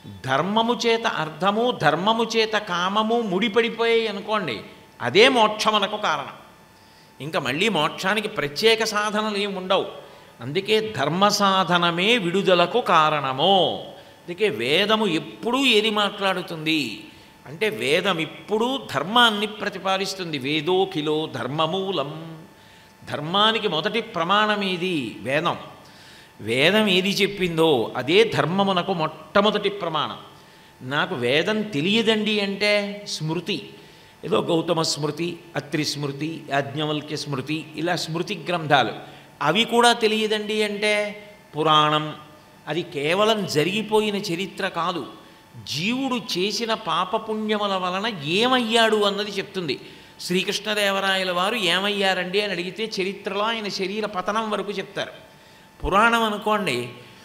ధర్మము చేత అర్థము, ధర్మము చేత కామము ముడిపడిపోయాయి అనుకోండి, అదే మోక్షమునకు కారణం. ఇంకా మళ్ళీ మోక్షానికి ప్రత్యేక సాధనలు ఏమి ఉండవు. అందుకే ధర్మ సాధనమే విడుదలకు కారణము. అందుకే వేదము ఎప్పుడూ ఏది మాట్లాడుతుంది అంటే, వేదం ఇప్పుడు ధర్మాన్ని ప్రతిపాదిస్తుంది. వేదోఖిలో ధర్మమూలం. ధర్మానికి మొదటి ప్రమాణం ఏది? వేదం. వేదం ఏది చెప్పిందో అదే ధర్మమునకు మొట్టమొదటి ప్రమాణం. నాకు వేదం తెలియదండి అంటే స్మృతి, ఏదో గౌతమ స్మృతి, అత్రి స్మృతి, యాజ్ఞవల్క్య స్మృతి, ఇలా స్మృతి గ్రంథాలు, అవి కూడా తెలియదండి అంటే పురాణం. అది కేవలం జరిగిపోయిన చరిత్ర కాదు, జీవుడు చేసిన పాపపుణ్యముల వలన ఏమయ్యాడు అన్నది చెప్తుంది. శ్రీకృష్ణదేవరాయల వారు ఏమయ్యారండి అని అడిగితే చరిత్రలో ఆయన శరీర పతనం వరకు చెప్తారు. పురాణం అనుకోండి,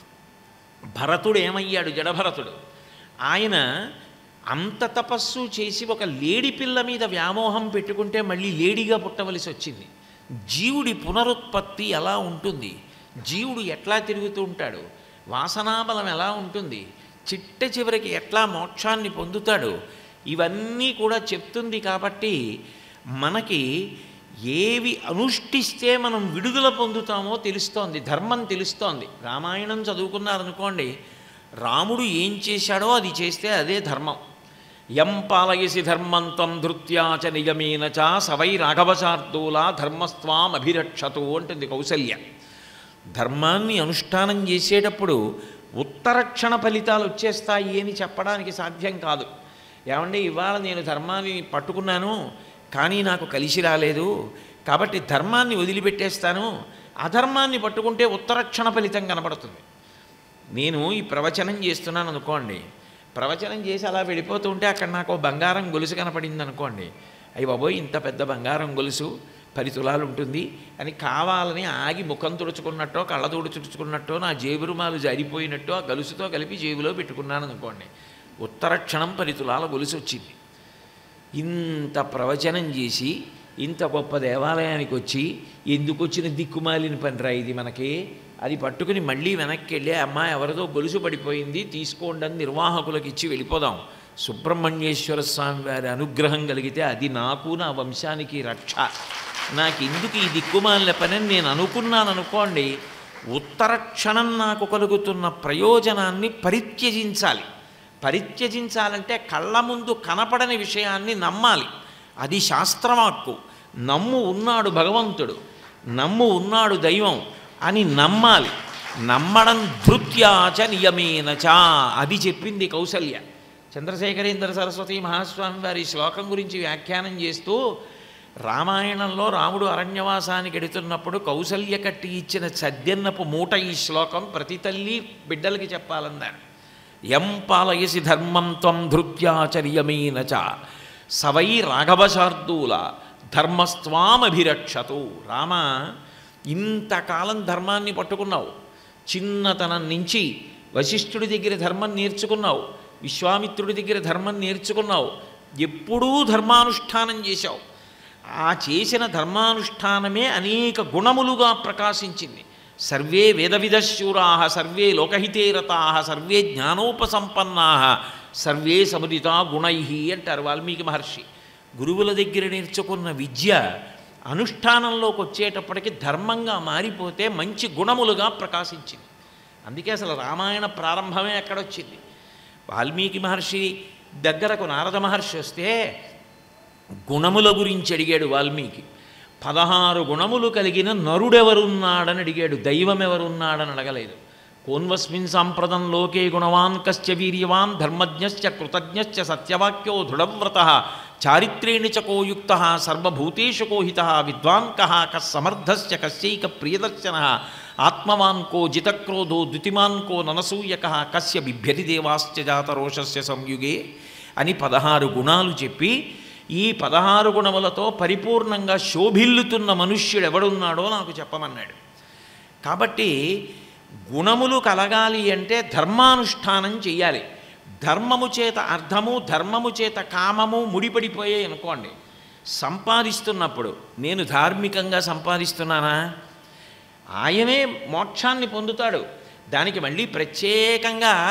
భరతుడు ఏమయ్యాడు, జడభరతుడు. ఆయన అంత తపస్సు చేసి ఒక లేడి పిల్ల మీద వ్యామోహం పెట్టుకుంటే మళ్ళీ లేడిగా పుట్టవలసి వచ్చింది. జీవుడి పునరుత్పత్తి ఎలా ఉంటుంది, జీవుడు ఎట్లా తిరుగుతూ ఉంటాడు, వాసనాబలం ఎలా ఉంటుంది, చిట్ట చివరికి ఎట్లా మోక్షాన్ని పొందుతాడు, ఇవన్నీ కూడా చెప్తుంది. కాబట్టి మనకి ఏవి అనుష్ఠిస్తే మనం విడుదల పొందుతామో తెలుస్తోంది, ధర్మం తెలుస్తోంది. రామాయణం చదువుకున్నారనుకోండి, రాముడు ఏం చేశాడో అది చేస్తే అదే ధర్మం. యం పాలయసి ధర్మంతం ధృత్యాచ నిగమేన చ సవై రాఘవశార్దూల ధర్మస్వాం అభిరక్షతు అంటుంది కౌసల్య. ధర్మాన్ని అనుష్ఠానం చేసేటప్పుడు ఉత్తరక్షణ ఫలితాలు వచ్చేస్తాయి అని చెప్పడానికి సాధ్యం కాదు. ఏమంటే ఇవాళ నేను ధర్మాన్ని పట్టుకున్నాను కానీ నాకు కలిసి రాలేదు కాబట్టి ధర్మాన్ని వదిలిపెట్టేస్తాను, అధర్మాన్ని పట్టుకుంటే ఉత్తరక్షణ ఫలితం కనబడుతుంది. నేను ఈ ప్రవచనం చేస్తున్నాను అనుకోండి, ప్రవచనం చేసి అలా వెళ్ళిపోతూ ఉంటే అక్కడ నాకు బంగారం గొలుసు కనపడింది అనుకోండి, అయ్యి బాబోయ్ ఇంత పెద్ద బంగారం గొలుసు 10 తులాలు ఉంటుంది అని కావాలని ఆగి ముఖం తుడుచుకున్నట్టో కళ్ళతోడు తుడుచుకున్నట్టో నా జేబు రుమాలు జారిపోయినట్టు ఆ గొలుసుతో కలిపి జేబులో పెట్టుకున్నాను అనుకోండి, ఉత్తరక్షణం 10 తులాల గొలుసు వచ్చింది. ఇంత ప్రవచనం చేసి ఇంత గొప్ప దేవాలయానికి వచ్చి ఎందుకు వచ్చిన దిక్కుమాలిన పనిరా ఇది మనకి, అది పట్టుకుని మళ్ళీ వెనక్కి వెళ్ళి అమ్మా ఎవరిదో గొలుసు పడిపోయింది తీసుకోండి అని నిర్వాహకులకు ఇచ్చి వెళ్ళిపోదాం. సుబ్రహ్మణ్యేశ్వర స్వామి వారి అనుగ్రహం కలిగితే అది నాకు నా వంశానికి రక్ష. నాకు ఎందుకు ఈ దిక్కుమాలిన పని అని నేను అనుకున్నాను అనుకోండి, ఉత్తరక్షణం నాకు కలుగుతున్న ప్రయోజనాన్ని పరిత్యజించాలి. పరిత్యజించాలంటే కళ్ళ ముందు కనపడని విషయాన్ని నమ్మాలి. అది శాస్త్రవాక్కు. నమ్ము ఉన్నాడు భగవంతుడు, నమ్ము ఉన్నాడు దైవం అని నమ్మాలి. నమ్మడం ధృత్యాచ నియమేనచ అది చెప్పింది కౌసల్య. చంద్రశేఖరేంద్ర సరస్వతి మహాస్వామి వారి శ్లోకం గురించి వ్యాఖ్యానం చేస్తూ, రామాయణంలో రాముడు అరణ్యవాసానికి ఎడుతున్నప్పుడు కౌసల్య కట్టి ఇచ్చిన సద్యన్నపు మూట ఈ శ్లోకం ప్రతి తల్లి బిడ్డలకి చెప్పాలన్నారు. యం పాలయసి ధర్మం త్వం ధృత్యాచర్యమేనచ సవై రాఘవశార్దూల ధర్మస్వామభిరక్షతు. రామ, ఇంతకాలం ధర్మాన్ని పట్టుకున్నావు, చిన్నతనం నుంచి వశిష్ఠుడి దగ్గర ధర్మం నేర్చుకున్నావు, విశ్వామిత్రుడి దగ్గర ధర్మం నేర్చుకున్నావు, ఎప్పుడూ ధర్మానుష్ఠానం చేశావు. ఆ చేసిన ధర్మానుష్ఠానమే అనేక గుణములుగా ప్రకాశించింది. సర్వే వేదవిదశూరా సర్వే లోకహితే రతా సర్వే జ్ఞానోపసంపన్నా సర్వే సముదితా గుణై అంటారు వాల్మీకి మహర్షి. గురువుల దగ్గర నేర్చుకున్న విద్య అనుష్ఠానంలోకి వచ్చేటప్పటికి ధర్మంగా మారిపోతే మంచి గుణములుగా ప్రకాశించింది. అందుకే అసలు రామాయణ ప్రారంభమే ఎక్కడొచ్చింది. వాల్మీకి మహర్షి దగ్గరకు నారద మహర్షి వస్తే గుణముల గురించి అడిగాడు వాల్మీకి. 16 గుణములు కలిగిన నరుడెవరున్నాడని అడిగాడు, దైవం ఎవరున్నాడని అడగలేదు. కోన్వస్మిన్ సాంప్రదం లోకే గుణవాన్ కశ్చ వీర్యవాన్ ధర్మజ్ఞశ్చ కృతజ్ఞశ్చ సత్యవాక్యో దృఢవ్రతః చారిత్రేణ చ కోయుక్తః సర్వభూతేషు కోహితః విద్వాన్ కః కస్సమర్థశ్చ కస్యైక ప్రియదర్శనః ఆత్మవాన్ కో జితక్రోధో ద్యుతిమాన్ కో ననసూయకః కస్య బిభ్యతి దేవాశ్చ జాతరోషస్య సంయుగే అని 16 గుణాలు చెప్పి, ఈ 16 గుణములతో పరిపూర్ణంగా శోభిల్లుతున్న మనుష్యుడు ఎవడున్నాడో నాకు చెప్పమన్నాడు. కాబట్టి గుణములు కలగాలి అంటే ధర్మానుష్ఠానం చెయ్యాలి. ధర్మము చేత అర్థము, ధర్మము చేత కామము ముడిపడిపోయాయి అనుకోండి. సంపాదిస్తున్నప్పుడు నేను ధార్మికంగా సంపాదిస్తున్నానా, ఆయనే మోక్షాన్ని పొందుతాడు. దానికి మళ్ళీ ప్రత్యేకంగా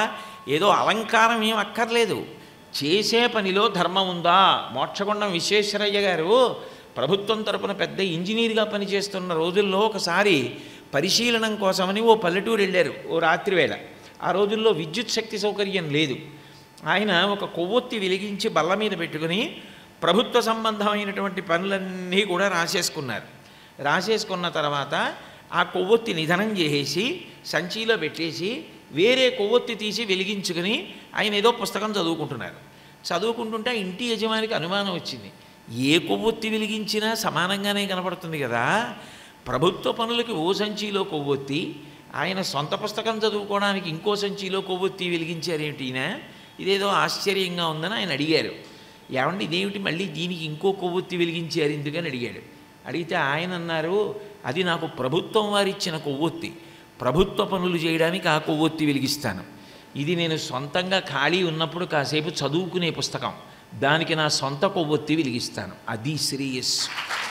ఏదో అలంకారం ఏం అక్కర్లేదు, చేసే పనిలో ధర్మం ఉందా. మోక్షగుండం విశ్వేశ్వరయ్య గారు ప్రభుత్వం తరపున పెద్ద ఇంజనీర్గా పనిచేస్తున్న రోజుల్లో ఒకసారి పరిశీలనం కోసమని ఓ పల్లెటూరు వెళ్ళారు ఓ రాత్రి వేళ. ఆ రోజుల్లో విద్యుత్ శక్తి సౌకర్యం లేదు. ఆయన ఒక కొవ్వొత్తి వెలిగించి బల్ల మీద పెట్టుకుని ప్రభుత్వ సంబంధమైనటువంటి పనులన్నీ కూడా రాసేసుకున్నారు. రాసేసుకున్న తర్వాత ఆ కొవ్వొత్తి నిధనం చేసేసి సంచిలో పెట్టేసి వేరే కొవ్వొత్తి తీసి వెలిగించుకుని ఆయన ఏదో పుస్తకం చదువుకుంటున్నారు. చదువుకుంటుంటే ఇంటి యజమానికి అనుమానం వచ్చింది. ఏ కొవ్వొత్తి వెలిగించినా సమానంగానే కనపడుతుంది కదా, ప్రభుత్వ పనులకి ఓ సంచిలో కొవ్వొత్తి, ఆయన సొంత పుస్తకం చదువుకోవడానికి ఇంకో సంచిలో కొవ్వొత్తి వెలిగించారేమిటినా, ఇదేదో ఆశ్చర్యంగా ఉందని ఆయన అడిగారు. ఏమండి ఇదేమిటి మళ్ళీ దీనికి ఇంకో కొవ్వొత్తి వెలిగించారు ఎందుకని అడిగాడు. అడిగితే ఆయన అన్నారు, అది నాకు ప్రభుత్వం వారిచ్చిన కొవ్వొత్తి, ప్రభుత్వ పనులు చేయడానికి ఆ కొవ్వొత్తి వెలిగిస్తాను. ఇది నేను సొంతంగా ఖాళీ ఉన్నప్పుడు కాసేపు చదువుకునే పుస్తకం, దానికి నా సొంత కొవ్వొత్తి వెలిగిస్తాను. అది శ్రేయస్సు,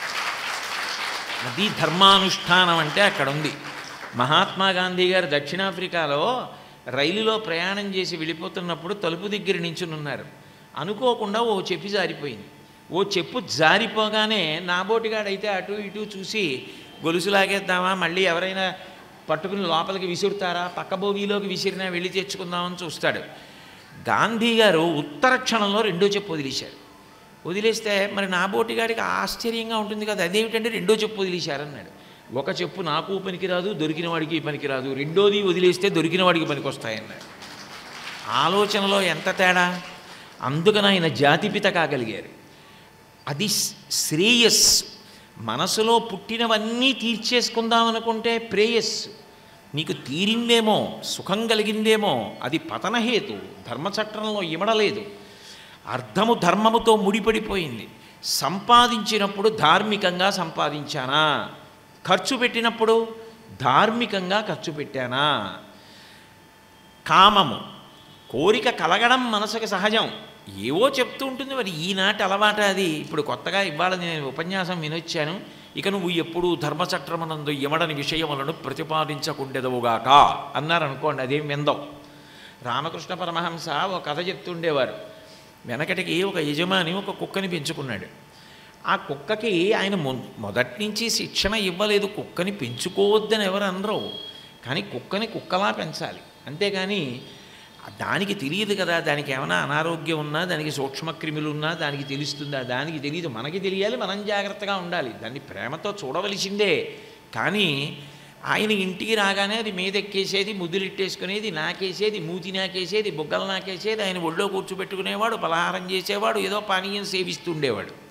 అది ధర్మానుష్ఠానం అంటే అక్కడ ఉంది. మహాత్మా గాంధీ గారు దక్షిణాఫ్రికాలో రైలులో ప్రయాణం చేసి వెళ్ళిపోతున్నప్పుడు తలుపు దగ్గర నించునున్నారు. అనుకోకుండా ఓ చెప్పు జారిపోయింది. ఓ చెప్పు జారిపోగానే నాబోటిగాడైతే అటు ఇటు చూసి గొలుసు లాగేద్దామా, మళ్ళీ ఎవరైనా పట్టుకుని లోపలికి విసురుతారా, పక్క భోగిలోకి విసిరినా వెళ్ళి తెచ్చుకుందామని చూస్తాడు. గాంధీ గారు ఉత్తర క్షణంలో రెండో చెప్పు వదిలేశారు. వదిలేస్తే మరి నాబోటిగాడికి ఆశ్చర్యంగా ఉంటుంది కదా, అదేమిటంటే రెండో చెప్పు వదిలేశారన్నాడు. ఒక చెప్పు నాకు పనికిరాదు, దొరికిన వాడికి పనికిరాదు, రెండోది వదిలేస్తే దొరికిన వాడికి పనికి వస్తాయన్నాడు. ఆలోచనలో ఎంత తేడా! అందుకని ఆయన జాతిపిత కాగలిగారు. అది శ్రేయస్సు. మనసులో పుట్టినవన్నీ తీర్చేసుకుందామనుకుంటే ప్రేయస్సు. నీకు తీరిందేమో, సుఖం కలిగిందేమో, అది పతనహేతు, ధర్మచక్రంలో ఇమడలేదు. అర్థము ధర్మముతో ముడిపడిపోయింది. సంపాదించినప్పుడు ధార్మికంగా సంపాదించానా, ఖర్చు పెట్టినప్పుడు ధార్మికంగా ఖర్చు పెట్టానా. కామము, కోరిక కలగడం మనసుకు సహజం, ఏవో చెప్తూ ఉంటుంది. మరి ఈనాటి అలవాట అది. ఇప్పుడు కొత్తగా ఇవాళ నేను ఉపన్యాసం వినొచ్చాను, ఇక నువ్వు ఎప్పుడూ ధర్మచక్రమునందు యమడని విషయములను ప్రతిపాదించకుండెదవుగాక అన్నారనుకోండి, అదేం విందాం. రామకృష్ణ పరమహంస ఒక కథ చెప్తుండేవారు. వెనకటికి ఒక యజమాని ఒక కుక్కని పెంచుకున్నాడు. ఆ కుక్కకి ఆయన మొదటి నుంచి శిక్షణ ఇవ్వలేదు, కుక్కని పెంచుకోవద్దని ఎవరు అనరు, కానీ కుక్కని కుక్కలా పెంచాలి. అంతేగాని దానికి తెలియదు కదా, దానికి ఏమైనా అనారోగ్యం ఉన్నా, దానికి సూక్ష్మక్రిములు ఉన్నా దానికి తెలుస్తుందా, దానికి తెలియదు. మనకి తెలియాలి, మనం జాగ్రత్తగా ఉండాలి, దాన్ని ప్రేమతో చూడవలసిందే. కానీ ఆయన ఇంటికి రాగానే అది మీదెక్కేసేది, ముద్దులిట్టేసుకునేది, నాకేసేది, మూతి నాకేసేది, బుగ్గలు నాకేసేది, ఆయన ఒళ్ళో కూర్చోబెట్టుకునేవాడు, పలహారం చేసేవాడు, ఏదో పానీయం సేవిస్తుండేవాడు.